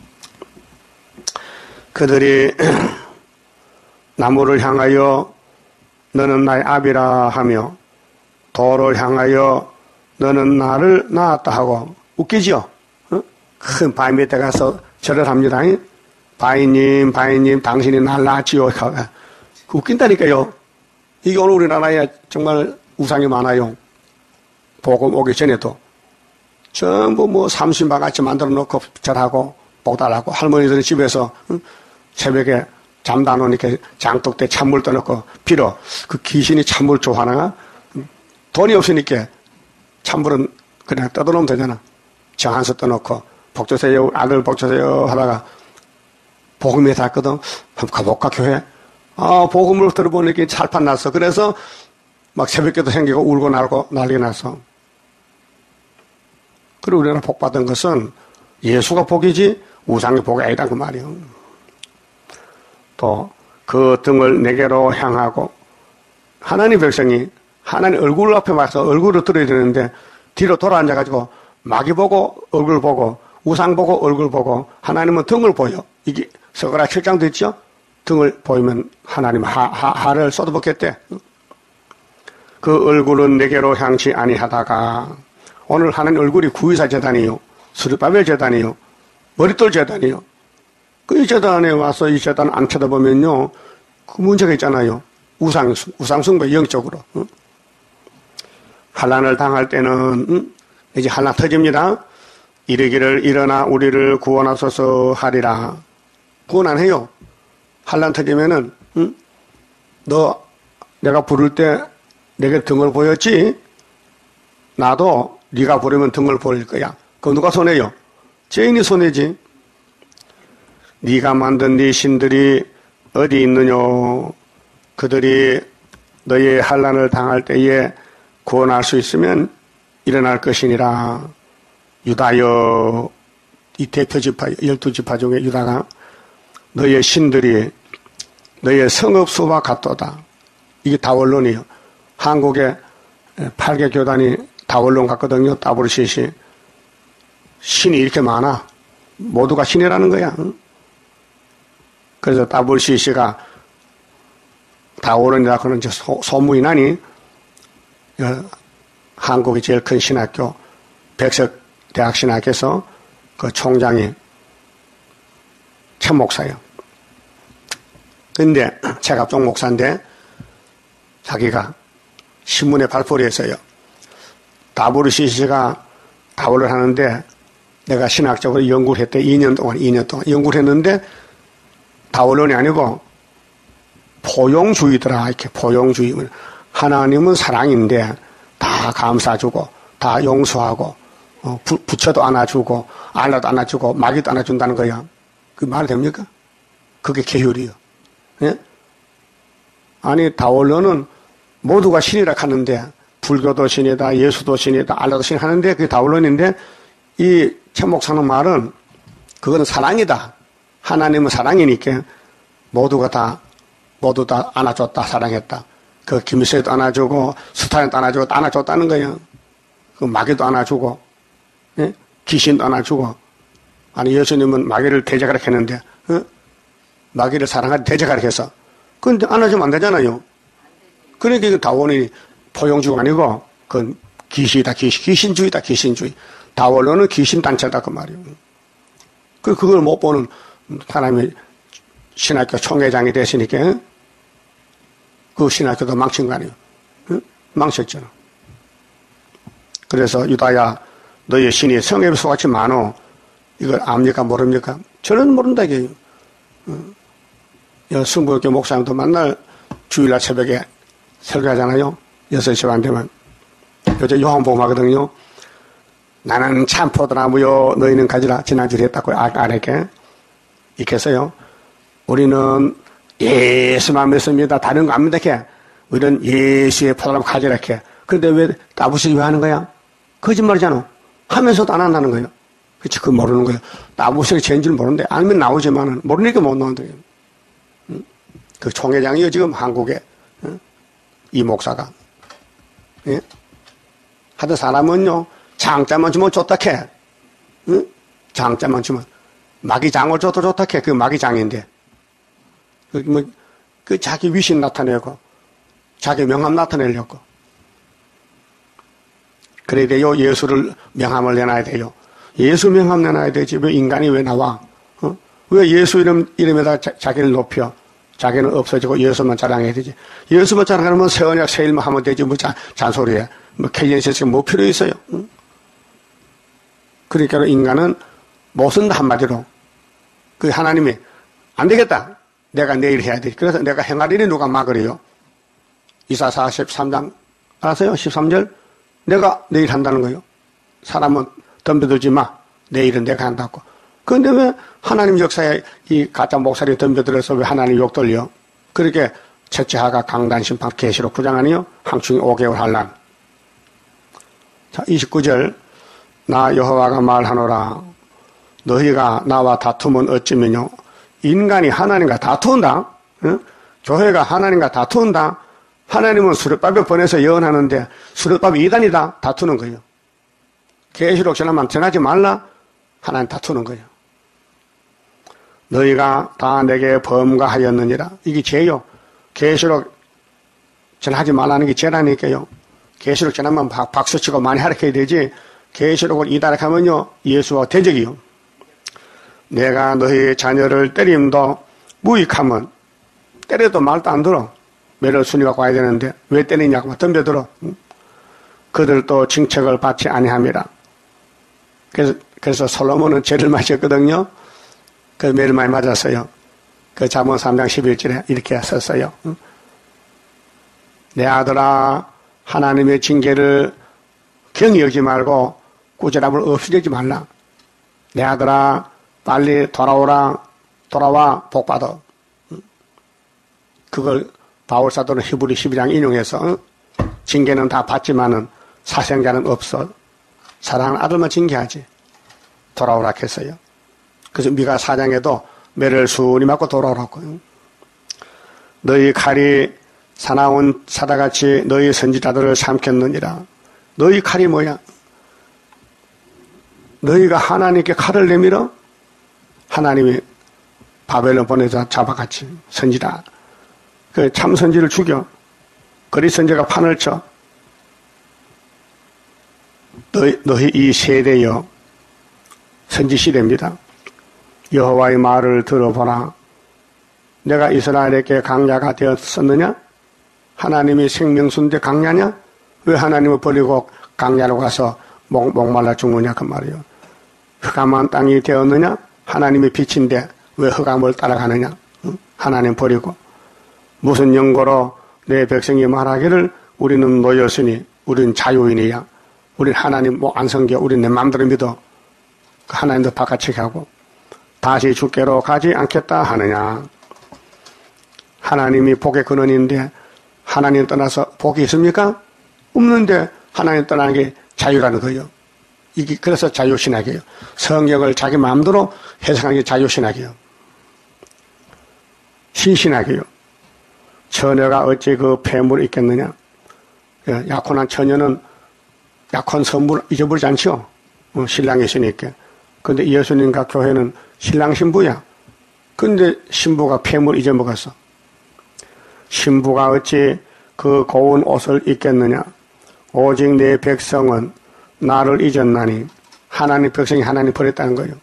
그들이 나무를 향하여 너는 나의 아비라 하며 돌을 향하여 너는 나를 낳았다 하고 웃기죠? 어? 큰 바위 밑에 가서 절을 합니다. 바위님, 당신이 날 낳았지요. 웃긴다니까요. 이게 오늘 우리나라에 정말 우상이 많아요. 복음 오기 전에도. 전부 뭐 삼신바같이 만들어 놓고 절하고 복달하고 할머니들이 집에서 새벽에 잠도 안 오니까 장독대 찬물 떠놓고 빌어. 그 귀신이 찬물 좋아하나? 돈이 없으니까 찬물은 그냥 떠들어놓으면 되잖아. 정한수 떠놓고 복 주세요, 아들 복 주세요 하다가 복음에 닿거든. 한번 가볼까 교회? 복음을 들어보니까 살판 났어. 그래서 막 새벽에도 생기고 울고 날고 난리 났어. 그리고 우리나라 복 받은 것은 예수가 복이지 우상이 복이 아니다 그 말이요. 또 그 등을 내게로 향하고 하나님 백성이 하나님 얼굴 앞에 와서 얼굴을 들어야 되는데 뒤로 돌아 앉아가지고 마귀 보고 얼굴 보고 우상 보고 얼굴 보고 하나님은 등을 보여. 이게 서가라 7장도 있죠? 등을 보이면 하나님 하를 쏟아붓겠대. 그 얼굴은 내게로 향치 아니하다가 오늘 하나님 얼굴이 구의사 재단이요. 수르바벨 재단이요. 머릿돌 재단이요. 그 재단에 와서 이 재단 안 쳐다보면요. 그 문제가 있잖아요. 우상숭배 영적으로. 환난을 당할 때는 이제 환난 터집니다. 이르기를 일어나 우리를 구원하소서 하리라. 구원 안 해요. 환난 터지면은 너 내가 부를 때 내게 등을 보였지? 나도 네가 부르면 등을 보일 거야. 그거 누가 손해요? 죄인이 손해지. 네가 만든 네 신들이 어디 있느냐? 그들이 너의 환난을 당할 때에 구원할 수 있으면 일어날 것이니라. 유다여, 이 대표 지파 12지파 중에 유다가 너의 신들이 너의 성읍수와 같도다. 이게 다원론이에요. 한국의 8개 교단이 다원론 같거든요. WCC. 신이 이렇게 많아. 모두가 신이라는 거야. 그래서 WCC가 다원론이라 그런 소문이 나니 한국의 제일 큰 신학교 백석대학신학에서 그 총장이 천 목사예요. 근데 최갑종 목사인데 자기가 신문에 발표를 했어요. WCC가 다원을 하는데 내가 신학적으로 연구를 했대. 2년 동안 연구를 했는데 다원론이 아니고 포용주의더라. 이렇게 포용주의. 하나님은 사랑인데 다 감싸주고 다 용서하고 부처도 안아주고 알라도 안아주고 마귀도 안아준다는 거야. 그 말이 됩니까? 그게 계율이요. 예? 아니 다원론은 모두가 신이라 하는데 불교도 신이다, 예수도 신이다, 알라도 신 하는데 그게 다원론인데 이 최 목사는 말은 그거는 사랑이다. 하나님은 사랑이니까 모두 다 안아줬다, 사랑했다. 그 김일성도 안아주고 스타린도 안아주고 안아줬다는 거예요. 그 마귀도 안아주고, 예? 귀신도 안아주고. 아니 예수님은 마귀를 대적하라 했는데, 마귀를 사랑하지 대적하라 해서, 근데 안아주면 안 되잖아요. 그러니까 이거 다원이 포용주의가 아니고, 그건 귀신이다, 귀신주의다, 귀신주의. 다원론은 귀신단체다, 그 말이에요. 그걸 못 보는 사람이 신학교 총회장이 됐으니까, 그 신학교도 망친 거 아니에요. 망쳤잖아. 그래서 유다야, 너의 신이 성읍의 수같이 많어. 이걸 압니까, 모릅니까? 저는 모른다, 이게. 승부학교 목사님도 맨날 주일날 새벽에 설교하잖아요. 6시 반 되면. 요새 요한복음 하거든요. 나는 참 포도나무요, 너희는 가지라. 지난주에 했다고 아래게. 이렇게 해서요. 우리는 예수만 믿습니다. 다른 거 안 믿게. 우리는 예수의 포도나무 가지라. 이렇게. 그런데 왜 따부식이 왜 하는 거야? 거짓말이잖아. 하면서도 안 한다는 거예요. 그치, 그거 모르는 거예요. 따부식이 죄인 줄 모르는데, 알면 나오지만은, 모르니까 못 나온다. 그 총회장이요, 지금 한국에. 이 목사가. 예? 하여튼 사람은요, 장자만 주면 좋다 캐. 응? 장자만 주면. 마귀 장을 줘도 좋다 캐. 그 마귀 장인데. 그 자기 위신 나타내고, 자기 명함 나타내려고. 그래야 돼요. 예수를 명함을 내놔야 돼요. 예수 명함 내놔야 되지. 왜 인간이 왜 나와? 왜 예수 이름에다가 자기를 높여? 자기는 없어지고 예수만 자랑해야 되지. 예수만 자랑하면 새 언약 새 일만 하면 되지. 뭐 잔소리해. 뭐 KNCC 뭐 필요 있어요. 응? 그러니까 인간은 못 쓴다 한마디로. 그 하나님이 안 되겠다. 내가 내일 해야 돼. 그래서 내가 행하리니 누가 막으래요. 이사야 43장 알았어요? 13절. 내가 내일 한다는 거예요. 사람은 덤벼들지 마. 내일은 내가 한다고. 그런데 왜 하나님 역사에 이 가짜 목사리 덤벼들어서 왜 하나님 욕 돌려? 그렇게 첫째 하가 강단 심판 계시록 9장 아니요? 항충이 5개월 한란. 자, 29절. 나 여호와가 말하노라. 너희가 나와 다투면 어찌면요? 인간이 하나님과 다투온다? 응? 교회가 하나님과 다투온다? 하나님은 수렵밥에 보내서 예언하는데 수렵밥이 이단이다? 다투는 거예요. 계시록 전하면 전하지 말라? 하나님 다투는 거예요. 너희가 다 내게 범가하였느니라. 이게 죄요. 계시록 전하지 말라는 게 죄라니까요. 계시록 전하면 박수치고 많이 하락해야 되지. 계시록을 이단하면요 예수와 대적이요. 내가 너희 자녀를 때림도 무익하면 때려도 말도 안 들어. 매를 순위가 와야 되는데 왜 때리냐고 덤벼들어. 그들도 징책을 받지 아니함이라. 그래서 솔로몬은 죄를 마셨거든요. 그 매를 많이 맞았어요. 그 잠언 3장 11절에 이렇게 썼어요. 내 아들아 하나님의 징계를 경히 여기지 말고 꾸지람을 없애지 말라. 내 아들아 빨리 돌아와 복받아. 그걸 바울사도는 히브리 12장 인용해서 징계는 다 받지만은 사생자는 없어. 사랑하는 아들만 징계하지. 돌아오라 했어요. 그래서 미가 4장에도 매를 순히 맞고 돌아오라고. 너희 칼이 사나운 사다같이 너희 선지자들을 삼켰느니라. 너희 칼이 뭐야? 너희가 하나님께 칼을 내밀어? 하나님이 바벨론 보내서 잡아갔지. 선지자. 그 참선지를 죽여. 거리 선지가 판을 쳐. 너희 이 세대여 선지 시대입니다. 여호와의 말을 들어보라. 내가 이스라엘에게 강야가 되었었느냐? 하나님이 생명수인데 강야냐? 왜 하나님을 버리고 강야로 가서 목말라 죽느냐 그 말이에요. 흑암한 땅이 되었느냐? 하나님이 빛인데 왜 흑암을 따라가느냐? 하나님 버리고. 무슨 연고로 내 백성이 말하기를 우리는 노였으니 우리는 자유인이야. 우리는 하나님 안 섬겨. 우리는 내 마음대로 믿어. 하나님도 바깥치게 하고 다시 주께로 가지 않겠다 하느냐. 하나님이 복의 근원인데 하나님 떠나서 복이 있습니까? 없는데 하나님 떠나는 게 자유라는 거예요. 이게 그래서 자유신학이에요. 성경을 자기 마음대로 해석하는 게 자유신학이에요. 신신학이에요. 처녀가 어찌 그 폐물이 있겠느냐. 약혼한 처녀는 약혼 선물 잊어버리지 않죠. 신랑이 있으니까. 근데 예수님과 교회는 신랑 신부야. 근데 신부가 폐물 잊어먹었어. 신부가 어찌 그 고운 옷을 입겠느냐. 오직 내 백성은 나를 잊었나니. 하나님 백성이 하나님 버렸다는 거예요.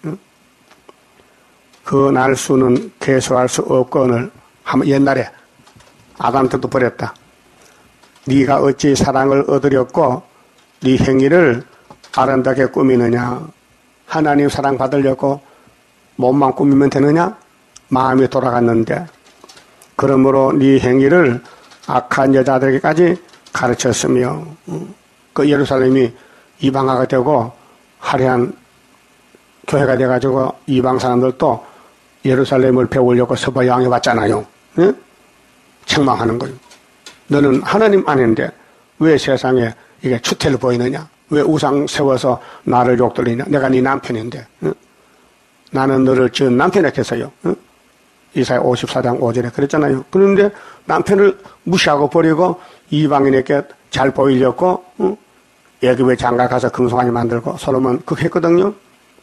그 날수는 계수할 수 없거늘. 옛날에 아담 때도 버렸다. 네가 어찌 사랑을 얻으렸고 네 행위를 아름답게 꾸미느냐. 하나님 사랑 받으려고 몸만 꾸미면 되느냐? 마음이 돌아갔는데. 그러므로 네 행위를 악한 여자들에게까지 가르쳤으며 그 예루살렘이 이방화가 되고 화려한 교회가 돼가지고 이방 사람들도 예루살렘을 배우려고 서봐 양해받잖아요. 네? 책망하는 거예요. 너는 하나님 아닌데 왜 세상에 이게 추태를 보이느냐? 왜 우상 세워서 나를 욕돌리냐? 내가 네 남편인데. 응? 나는 너를 지은 남편이라 했어요. 응? 이사야 54장 5절에 그랬잖아요. 그런데 남편을 무시하고 버리고 이방인에게 잘 보이려고 응? 애굽에 장가 가서 금송아지 만들고 솔로몬 그렇게 했거든요.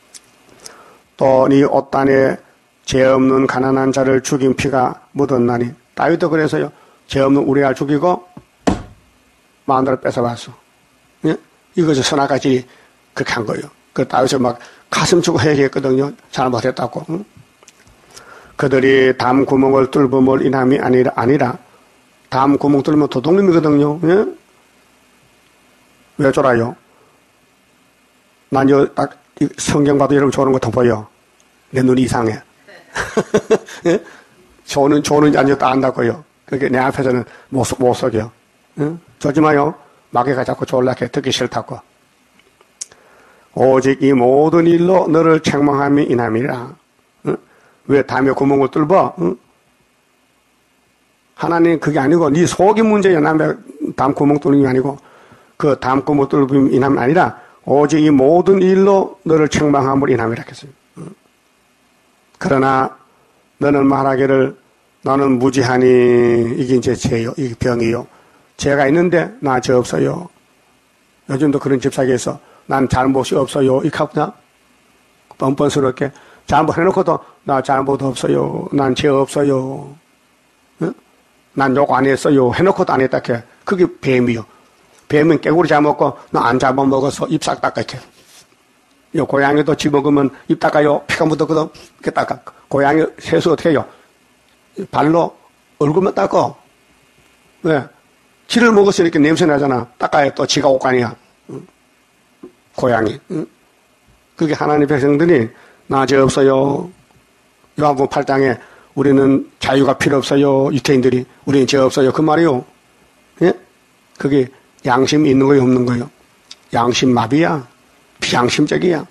또 네 옷단에 죄 없는 가난한 자를 죽인 피가 묻었나니. 다윗도 그래서요. 죄 없는 우리를 죽이고 마음대로 뺏어봤어. 예? 이것이 선악까지 그렇게 한 거예요. 그 다윗이 막 가슴 주고 회개했거든요. 잘못했다고. 응? 그들이 담 구멍을 뚫음을 인함이 아니라 담 구멍 뚫으면 도둑놈이거든요. 예? 왜 쫄아요? 난 딱 성경 봐도 여러분 조는 거 더 보여. 내 눈이 이상해. 예? 조는지 아닌지 다 안다고요. 그게 내 앞에서는 못 속여. 예? 조지 마요. 마귀가 자꾸 졸라게 듣기 싫다고. 오직 이 모든 일로 너를 책망함이 인함이라. 응? 왜 담에 구멍을 뚫어? 응? 하나님 그게 아니고 네 속이 문제야. 남의 담 구멍 뚫는 게 아니고 그 담 구멍 뚫는 인함이 아니라 오직 이 모든 일로 너를 책망함을 인함이라 했어요. 응? 그러나 너는 말하기를 나는 무지하니 이게 이제 죄요. 이게 병이요. 죄가 있는데 나 죄 없어요. 요즘도 그런 집사에게서 난 잘못이 없어요. 이렇게 하구나. 뻔뻔스럽게. 잘못해놓고도 나 잘못 없어요. 난 죄 없어요. 응? 난 욕 안 했어요. 해놓고도 안 했다. 그게 뱀이요. 뱀은 깨구리 잡아먹고 나 안 잡아먹어서 입 싹 닦아. 요 고양이도 집어먹으면 입 닦아요. 피가 묻었거든. 이렇게 닦아. 고양이 세수 어떻게 해요? 발로 얼굴만 닦아. 왜? 쥐를 먹었으니까 냄새 나잖아. 닦아야 또 지가 옷간이야. 고양이. 응? 그게 하나님 백성들이 나 죄 없어요. 요한복음 8장에 우리는 자유가 필요 없어요. 유태인들이 우리는 죄 없어요. 그 말이요. 예? 그게 양심이 있는 거예요, 없는 거예요? 양심 마비야. 비양심적이야.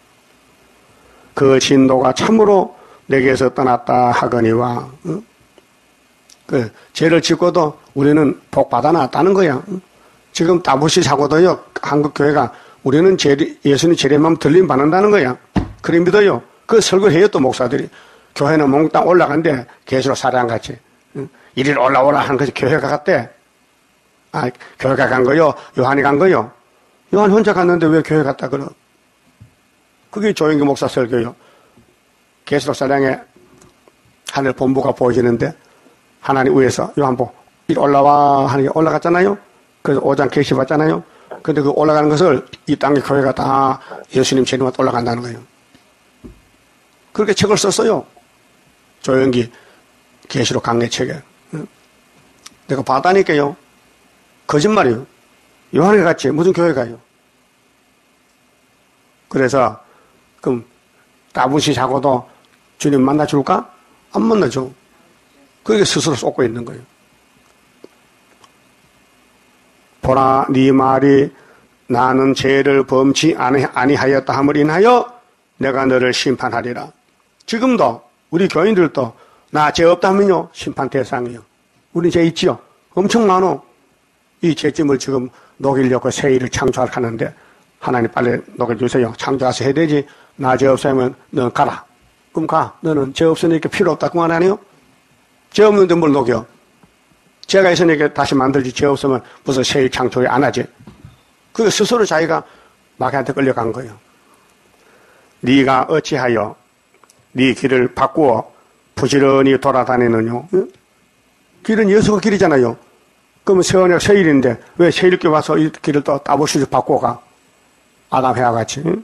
그 진도가 참으로 내게서 떠났다 하거니와 응? 그 죄를 짓고도 우리는 복 받아 놨다는 거야. 응? 지금 따부시 사고도요. 한국 교회가 우리는 예수님 재림하면 들림 받는다는 거야. 그래 믿어요. 그 설교를 해요. 또 목사들이. 교회는 몽땅 올라간대. 계시록 사랑같이. 응? 이리로 올라오라 하는 것이 교회가 갔대. 아, 교회가 간 거요? 요한이 간 거요? 요한 혼자 갔는데 왜 교회 갔다 그러? 그게 조영기 목사 설교요. 계시록 사랑에 하늘 본부가 보여지는데 하나님 위에서 요한복 이리 올라와 하는 게 올라갔잖아요. 그래서 5장 계시 받잖아요. 근데 그 올라가는 것을 이 땅의 교회가 다 예수님 재림한테 올라간다는 거예요. 그렇게 책을 썼어요. 조영기 계시록 강례책에. 내가 봤다니까요. 거짓말이에요. 요한이 갔지 무슨 교회 가요. 그래서 그럼 따분시 자고도 주님 만나줄까? 안 만나줘. 그게 스스로 쏟고 있는 거예요. 보라 네 말이 나는 죄를 범치 아니하였다 함을 인하여 내가 너를 심판하리라. 지금도 우리 교인들도 나 죄 없다 하면요 심판 대상이요. 우리 죄 있지요. 엄청 많어. 이 죄짐을 지금 녹이려고 새 일을 창조하는데 하나님 빨리 녹여주세요. 창조해서 해야 되지. 나 죄 없으면 넌 가라. 그럼 가. 너는 죄 없으니까 필요 없다. 그만 아니요? 죄 없는데 뭘 녹여? 죄가 있으니까 다시 만들지. 죄 없으면 무슨 새 일 창조를 안 하지. 그 스스로 자기가 마귀한테 끌려간 거예요. 네가 어찌하여 네 길을 바꾸어 부지런히 돌아다니느냐? 응? 길은 예수가 길이잖아요. 그러면 새 일인데 왜 새 일께 와서 이 길을 또 따보시지 바꿔가? 아담 해와 같이. 응?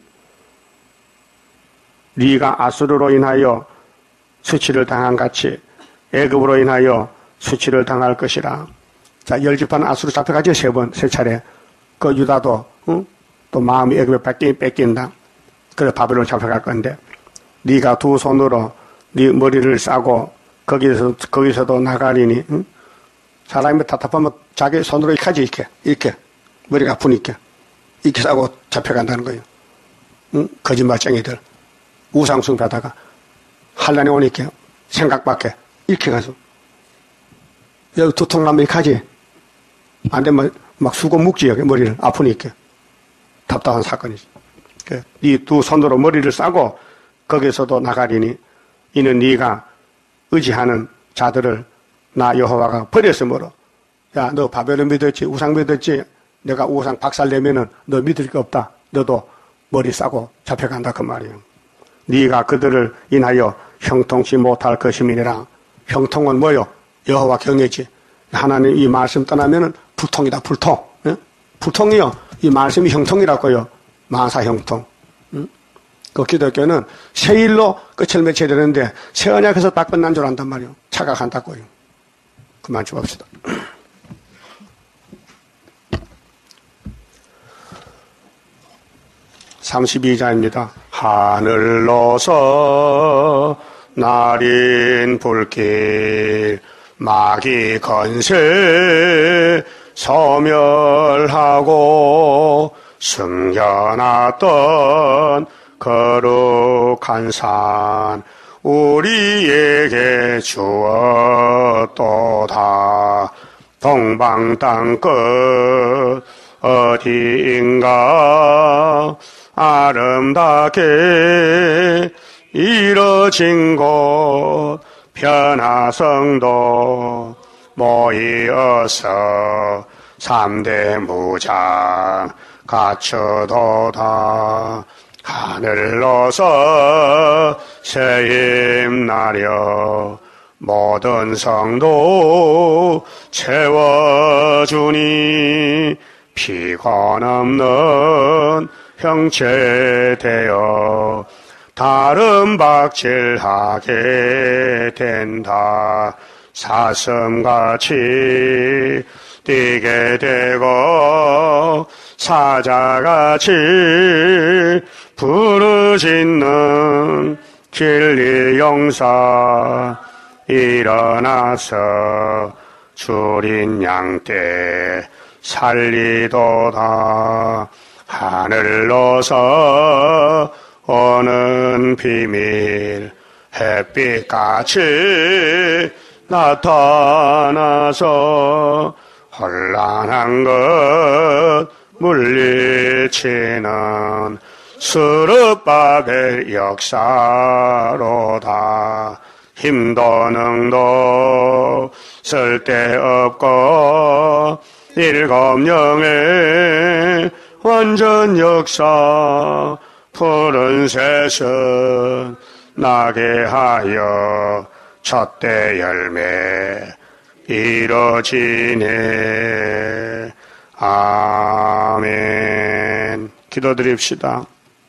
네가 아수르로 인하여 수치를 당한 같이 애굽으로 인하여 수치를 당할 것이라. 자, 10지파는 아수르 잡혀가죠. 세 차례. 그 유다도 응? 또 마음이 애굽에 뺏긴다. 그래 바벨론 잡혀갈 건데 네가 두 손으로 네 머리를 싸고 거기서도 나가리니 응? 사람이 답답하면 자기 손으로 이렇게 하지 이렇게 머리가 아프니까 이렇게 싸고 잡혀간다는 거예요. 응? 거짓말쟁이들 우상숭배하다가 환난이 오니까 생각밖에 이렇게 가서 여기 두통 나면 이렇게 하지 안 되면 막 수고 묵지 여기 머리를 아프니까 답답한 사건이지. 네 두 손으로 머리를 싸고 거기서도 나가리니 이는 네가 의지하는 자들을 나 여호와가 버렸으므로 야 너 바벨론 믿었지 우상 믿었지 내가 우상 박살내면은 너 믿을 게 없다. 너도 머리 싸고 잡혀간다 그 말이에요. 네가 그들을 인하여 형통치 못할 것임이니라. 형통은 뭐요? 여호와 경외지. 하나님 이 말씀 떠나면은 불통이다 불통. 예? 불통이요. 이 말씀이 형통이라고요. 만사 형통. 그 기독교는 새 일로 끝을 맺혀야 되는데 새 언약에서 딱 끝난 줄 안단 말이에요. 착각한다고요. 그만 좀 봅시다. 32자입니다. 하늘로서 날인 불길 마귀 건세 소멸하고 숨겨놨던 거룩한 산 우리에게 주었도다. 동방 땅끝 어디인가 아름답게 이뤄진 곳 변화성도 모이어서 3대 무장 갖추도다. 하늘로서 새힘 나려 모든 성도 채워주니 피곤 없는 형체 되어 다른 박질하게 된다. 사슴같이 뛰게 되고 사자같이 부르짖는 진리 용사 일어나서 줄인 양떼 살리도다. 하늘로서 오는 비밀 햇빛같이 나타나서 혼란한 것 물리치는 스룹바벨 역사로다. 힘도 능도 쓸데없고 일곱 영의 완전 역사 푸른 새순 나게 하여 첫대 열매 이뤄지네. 아멘. 기도드립시다.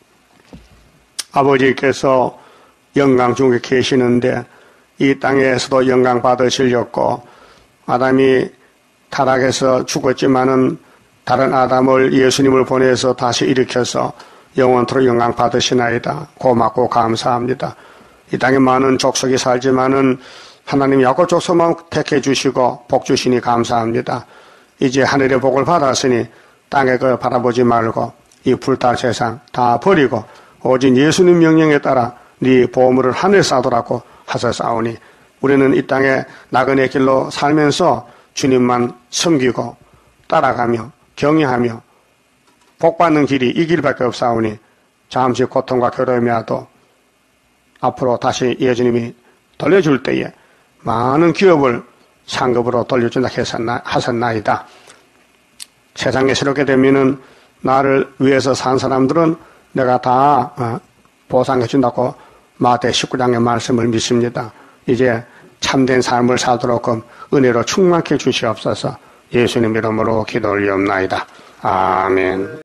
아버지께서 영광 중에 계시는데 이 땅에서도 영광 받으시려고 아담이 타락해서 죽었지만은 다른 아담을 예수님을 보내서 다시 일으켜서 영원토록 영광 받으시나이다. 고맙고 감사합니다. 이 땅에 많은 족속이 살지만은 하나님 야곱 족속만 택해 주시고 복 주시니 감사합니다. 이제 하늘의 복을 받았으니 땅에 그 바라보지 말고 이 불탈 세상 다 버리고 오직 예수님 명령에 따라 네 보물을 하늘에 쌓으라고 하셨사오니 우리는 이 땅에 나그네 길로 살면서 주님만 섬기고 따라가며 경외하며 복받는 길이 이 길밖에 없사오니 잠시 고통과 괴로움이라도 앞으로 다시 예수님이 돌려줄 때에 많은 기업을 상급으로 돌려준다 하셨나이다. 세상에 새롭게 되면은 나를 위해서 산 사람들은 내가 다 보상해준다고 마태 19장의 말씀을 믿습니다. 이제 참된 삶을 살도록 은혜로 충만케 주시옵소서. 예수님 이름으로 기도 올리옵나이다. 아멘.